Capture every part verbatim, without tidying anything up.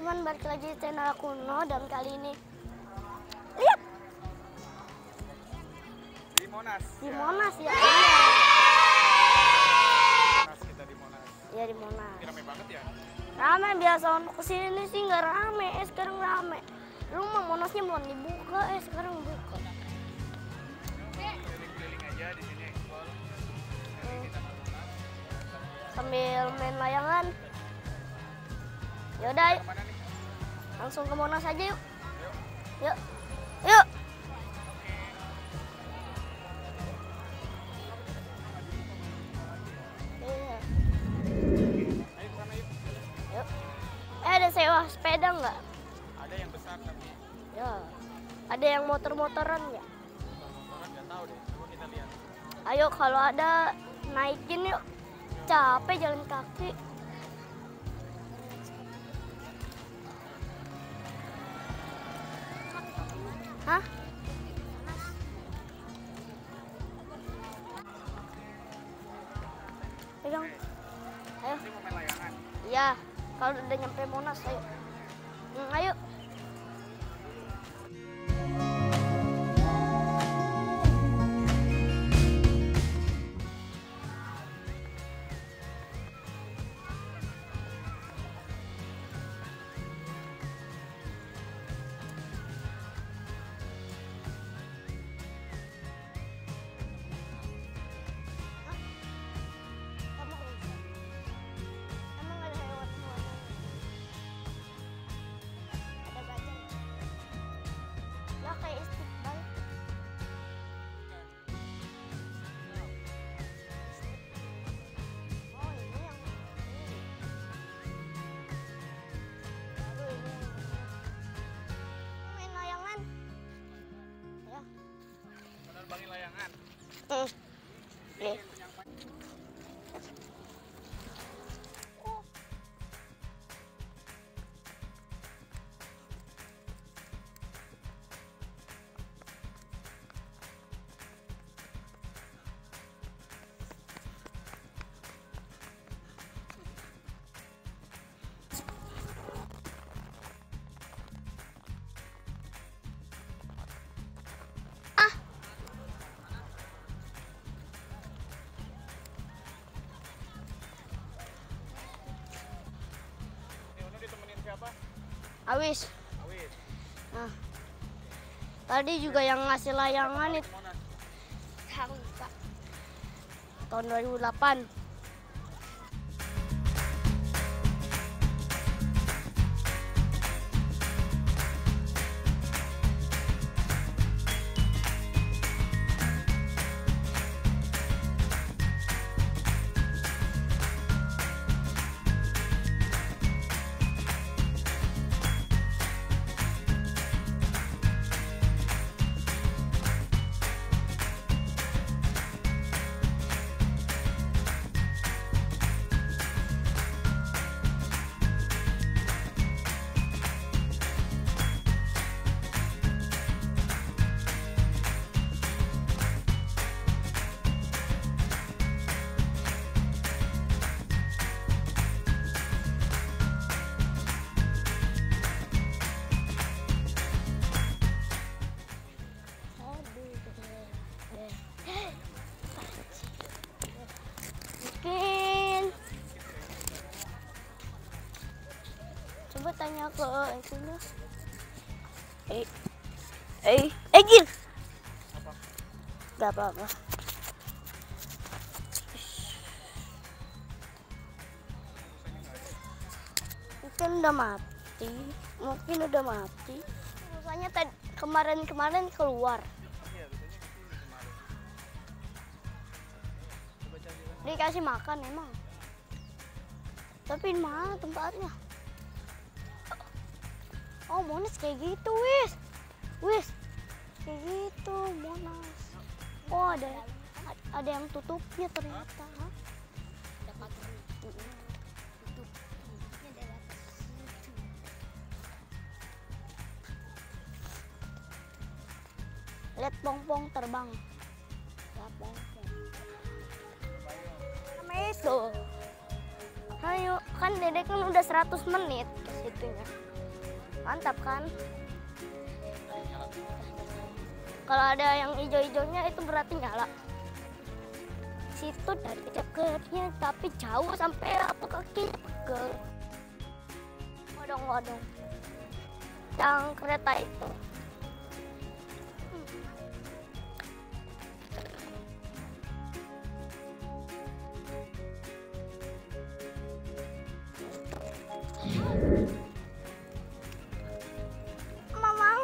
teman-teman, balik lagi di channel aku Nuh, dan kali ini lihat di Monas. Di ya. Monas ya. Monas, kita di Monas. Iya di Monas. Ini rame banget ya? Rame, biasa untuk kesini sih nggak rame, eh sekarang rame. Rumah Monasnya belum dibuka, eh sekarang buka. Keliling-keliling aja di sini explore. Hmm. Sambil main layangan. Yaudah, yuk. Kemana nih? Langsung ke Monas aja yuk. Yuk. Yuk. Yuk. Iya. Ayo ke sana yuk. Yuk. Eh, ada sewa sepeda nggak? Ada yang besar tapi Ya. Ada yang motor-motoran nggak? motoran nggak tahu deh. Coba kita lihat. Ayo kalau ada naikin yuk. Capek jalan kaki. Hah? Pegang. Ayo. Ini mau main layangan. Iya, kalau udah nyampe Monas, ayo. Hmm, ayo. Emang ada hewan-hewan? Ada gajah. Lah kayak istiqbal. Oh ini yang ini. Baru ini yang ini. Main layangan. Ya. Menerbangin layangan. Hmm. Nih. Oh. Ah. Ini Unu ditemenin siapa? Awis. Awis. Nah. Tadi juga yang ngasih layangan itu Monas. tahun dua ribu delapan. Mungkin coba tanya ke itunya. Eh, eh, eh, Gin. Apa? Gak apa-apa. Mungkin udah mati. Mungkin udah mati. Rasanya tadi kemarin-kemarin keluar. Iya, biasanya ke sini kemarin. Coba cari lah. Dikasih makan emang. Tapi di mana tempatnya? Oh, Monas kayak gitu, Wis. Wis. Kayak gitu, Monas. Oh, ada ada yang tutupnya ternyata. Hah? Ada pagar Mm-mm. tutup. Ini ada batas situ. Lihat pong-pong terbang. Lihat pong-pong. Sama itu. Ayo, kan Dedek kan udah seratus menit ke situnya. Mantap kan? Kalau ada yang hijau-hijaunya itu berarti nyala. Situ dari dekatnya tapi jauh sampai apa kakinya pegel. Odong-odong. Yang kereta itu. Mamang.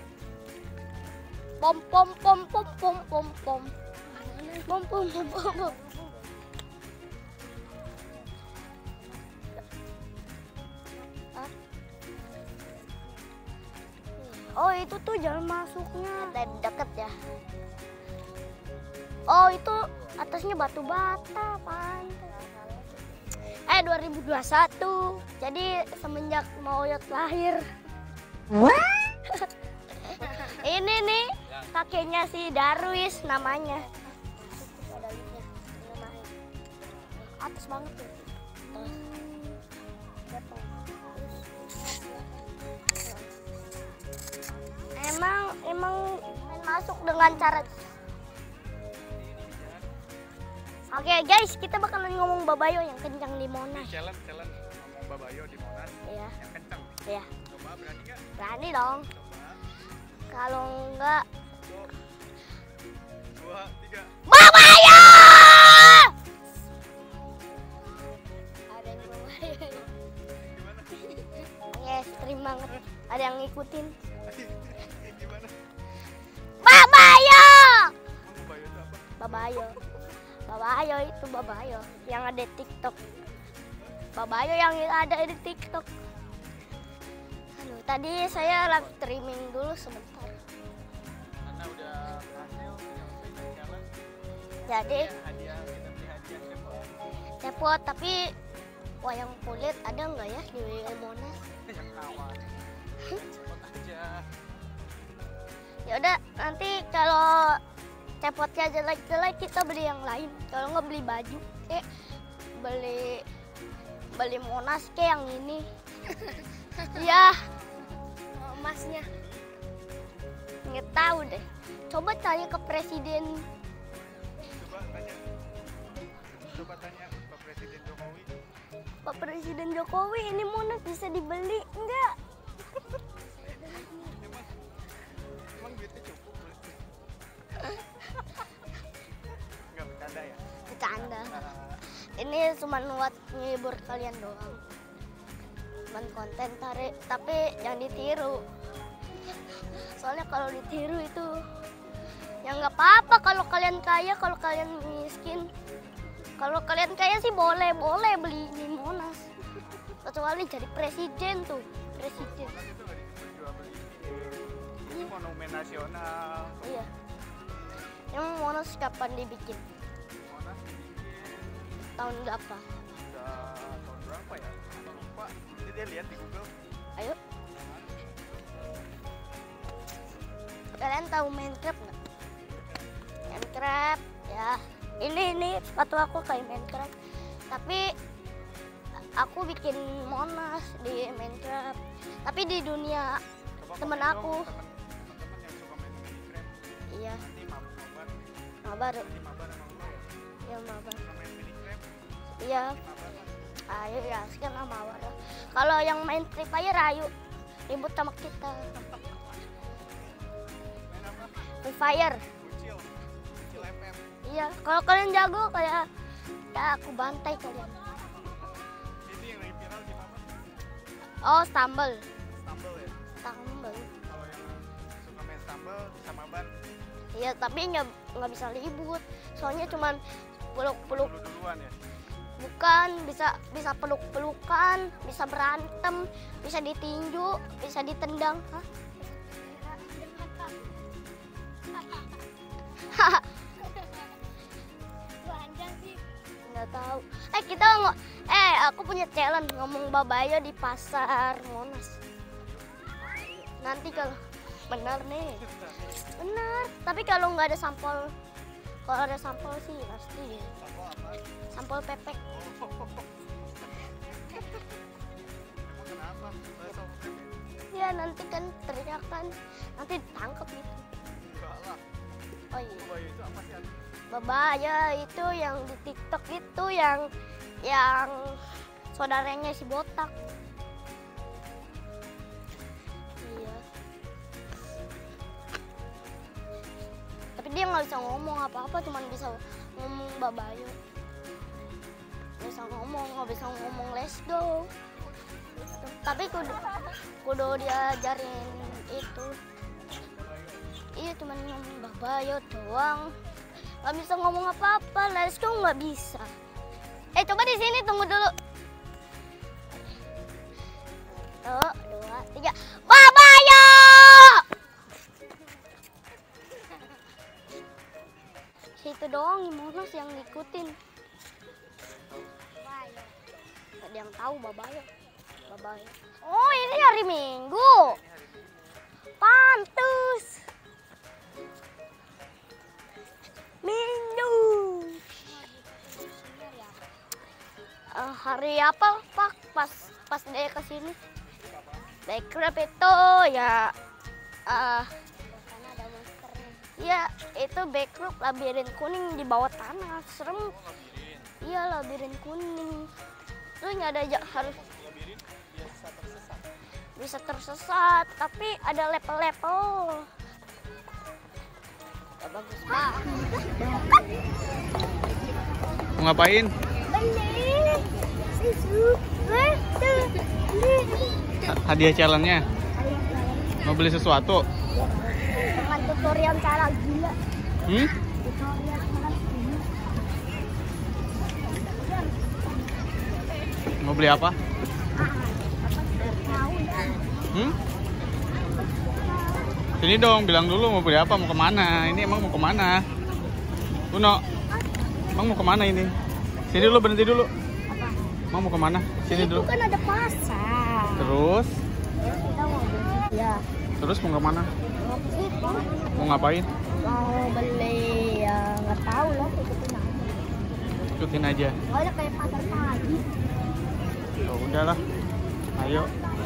Pom pom pom pom pom pom pom. Pom pom pom pom pom. Hah? Oh itu tuh jalan masuknya dari deket ya. Oh itu atasnya batu bata pantai. Eh dua ribu dua puluh satu. Jadi semenjak Mauyot lahir. Ini nih kakeknya si Darwis namanya. Atas banget tuh. Emang emang main masuk dengan cara. Oke guys, kita bakalan ngomong Babayo yang kencang di Monas. Challenge, challenge ngomong Babayo di Monas. Iya. Yang kencang. Iya. Coba berani nggak? Berani dong. Coba. Kalau enggak, Satu, dua, tiga. Babayo! Ada yang Babayo. Gimana? Yes, terima banget. Ada yang ngikutin. Gimana? Babayo! Emang Babayo itu apa? Babayo. Babayo itu Babayo yang ada di TikTok. Babayo yang ada di TikTok. Aduh, tadi saya live streaming dulu sebentar. Karena udah berhasil menyelesaikan challenge. Jadi Ya, hadiah kita beli hadiah cepot. cepot, tapi wayang kulit ada nggak ya di Monas? Yang kawan. Cepot aja. Ya udah, nanti kalau cepotnya jelek-jelek kita beli yang lain. Kalau nggak beli baju, eh beli beli Monas kayak yang ini. Ya, emasnya. Nggak tahu deh. Coba tanya ke presiden. Coba tanya. Coba tanya Pak Presiden Jokowi. Pak Presiden Jokowi, ini Monas bisa dibeli enggak? Emang, emang duitnya cukup? Enggak bercanda ya? Bercanda. Ini cuma buat menghibur kalian doang. Cuman konten tarik, tapi yang ditiru. Soalnya kalau ditiru itu ya nggak apa-apa kalau kalian kaya, kalau kalian miskin. Kalau kalian kaya sih boleh, boleh beli di Monas. Kecuali jadi presiden tuh, presiden. Monas itu nggak disebut jual beli. Ini monumen nasional. Iya. Emang Monas kapan dibikin? Monas dibikin Tahun berapa? udah tahun berapa ya? Aku lupa. Jadi dia lihat di Google. Ayo. Kalian tahu Minecraft nggak? Minecraft ya. Ini ini sepatu aku kayak Minecraft. Tapi aku bikin Monas di Minecraft. Tapi di dunia Coba temen komen aku. dong, temen-temen yang suka main Minecraft. Iya, Nanti mabar, mabar. nanti mabar sama gue ya. Ya mabar. Suka main Minecraft, Iya. mabar kan. Ayo ya, sekarang mabar. Kalau yang main Free Fire ayo ribut sama kita. Main apa? Free Fire. Kucil. Kucil F M. Iya, kalau kalian jago kayak ya aku bantai kalian. Ini yang lagi viral di mana? Oh, Stumble. Stumble ya. Stumble. Kalau yang suka main Stumble bisa mabar. Iya, tapi nggak nggak bisa ribut. Soalnya cuman peluk-peluk, Dulu duluan ya. bukan bisa bisa peluk-pelukan, bisa berantem, bisa ditinju, bisa ditendang. Hah? Nggak tahu. Eh kita nggak. Eh aku punya challenge ngomong Babayo di pasar Monas. Nanti kalau benar nih, benar. Tapi kalau nggak ada sampel, kalau ada sampel sih pasti. Apa apa? Sampel pepek. Emang kenapa? Bahasa Pepek? Ya nanti kan teriakan, nanti ditangkap gitu. Enggak lah. Oh iya. Babaya itu apa sih? Adi? Babaya itu yang di TikTok itu yang yang saudaranya si botak. Iya. Tapi dia nggak bisa ngomong apa-apa, cuman bisa ngomong babaya. Nggak bisa ngomong, nggak bisa ngomong let's go. Tapi kudu, kudu diajarin itu. Iya cuman ngomong babaya doang. Nggak bisa ngomong apa-apa, let's go nggak bisa. Eh coba di sini tunggu dulu. Satu, dua, tiga. Babaya! Situ doang Monas yang ngikutin. Gak ada yang tahu babaya. Babaya. Oh ini hari Minggu. Pantes. Minggu. Uh, hari apa Pak? Pas pas dia kesini. Backcrab itu ya. Uh, ya itu backcrab labirin kuning di bawah tanah. Serem. Iya labirin kuning. Terus nggak ada harus. Bisa tersesat, tapi ada level-level. Ya, bagus banget. Mau ngapain? Beli susu, beli. Hadiah challenge-nya? Mau beli sesuatu? Dengan tutorial cara gila. Hmm? Tutorial cara gila. Mau beli apa? Hmm? Sini dong, bilang dulu mau beli apa, mau kemana? Ini emang mau kemana? Uno, emang mau kemana ini? Sini dulu, berhenti dulu. Apa? Emang mau kemana? Sini Itu dulu. kan ada pasar. Terus? Ya, kita mau beli. Ya. Terus mau kemana? Mau ke situ. Mau ngapain? Mau beli ya nggak tahu lah, ikutin aja. Ikutin aja. Soalnya kayak pasar pagi. Ya udahlah. Ayo.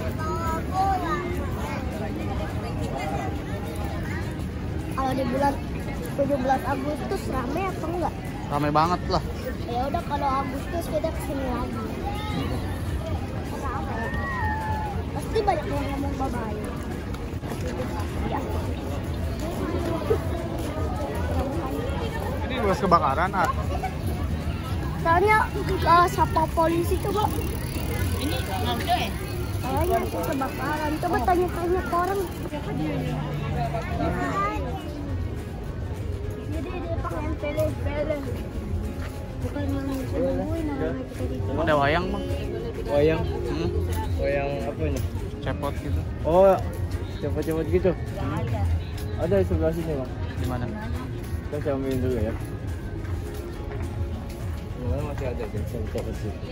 Kalau di bulan tujuh belas Agustus rame apa enggak? Rame banget lah. Ya udah kalau Agustus kita kesini lagi. Rame. Pasti banyak yang ngomong babaya. Ya. Ini bekas kebakaran, ah. Soalnya uh, siapa polisi coba? Ini nggak udah ya? Kayaknya itu kebakaran. Coba tanya-tanya ke orang. Jadi dia pakai yang pele-pele. Bukan yang sembuhin namanya kita di. Ada wayang, Bang. Wayang, Hmm? wayang apa ini? Cepot gitu. Oh, cepet-cepet gitu. Ada. Ada di sebelah sini bang. Di mana? Kita saya ambilin dulu ya. Ini masih ada, jadi saya buka ke sini.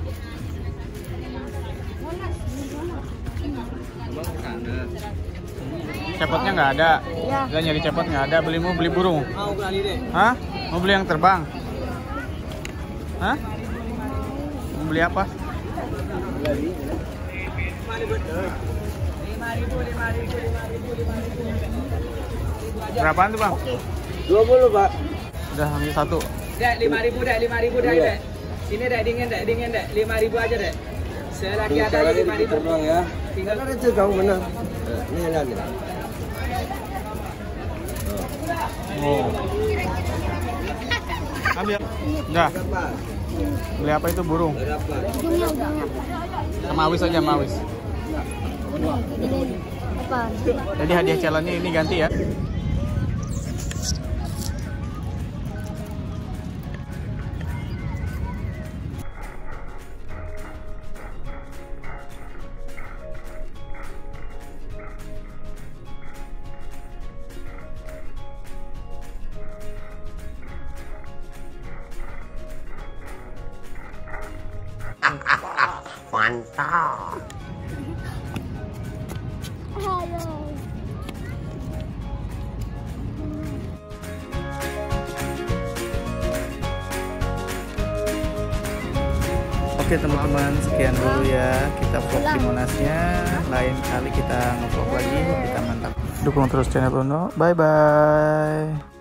Bang, sana. Cepotnya nggak ada. Ya. Udah nyari cepot nggak ada. Beli mau beli burung. Mau kali deh. Hah? Mau beli yang terbang? Hah? Mau beli apa? Lagi. Berapaan tuh, Bang? Dua puluh pak. Udah ambil satu. Dek, lima ribu dek, lima ribu dek, Iya. dek. Sini dek, dingin dek, dingin dek, lima ribu aja dek. Selagi ada Lagi lima ribu. terbang ya. Tinggal Karena itu kamu menang. Ini lagi. Oh. Ambil. Udah. Berapa? Beli apa itu burung? Berapa? Ujungnya ujungnya. Sama awis aja, sama awis. Ini apa? Jadi hadiah challenge ini ganti ya. Mantap. Ayo. Oke teman-teman, sekian dulu ya kita vlog di Monasnya. Lain kali kita nge-vlog lagi, kita mantap. Dukung terus channel Bruno. Bye bye.